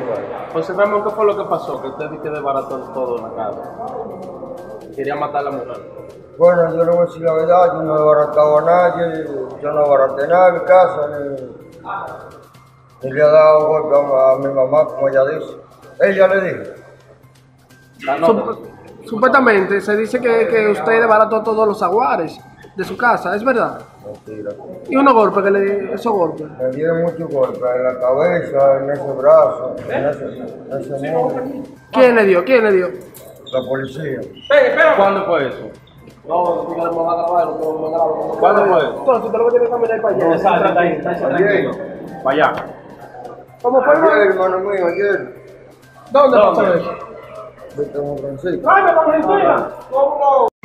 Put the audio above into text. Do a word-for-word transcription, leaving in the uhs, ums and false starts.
José Ramón, ¿qué fue lo que pasó? Que usted dice que desbarató todo en la casa. Quería matar a la mujer. Bueno, yo le voy a decir la verdad, yo no he desbaratado a nadie, yo no desbaraté nada en mi casa, ni, ni le he dado golpe a, a mi mamá, como ella dice. Ella le dijo. Sup supuestamente se dice que, que usted desbarató todos los aguares de su casa, ¿es verdad? Mentira. ¿Y unos golpes que le di, esos golpes? Me dieron muchos golpes en la cabeza, en ese brazo, en ese, en ese muslo. ¿Quién le dio? ¿Quién le dio? La policía. ¿Cuándo fue eso? No, no me va a grabar, no ¿Cuándo fue eso? Entonces, usted lo que tiene que caminar para allá. Exacto, está ahí, Ayer. Para allá. ¿Cómo fue, Ayer, hermano mío, ayer. ¿Dónde pasó eso? Viste, Juan Francisco. ¡Ay, me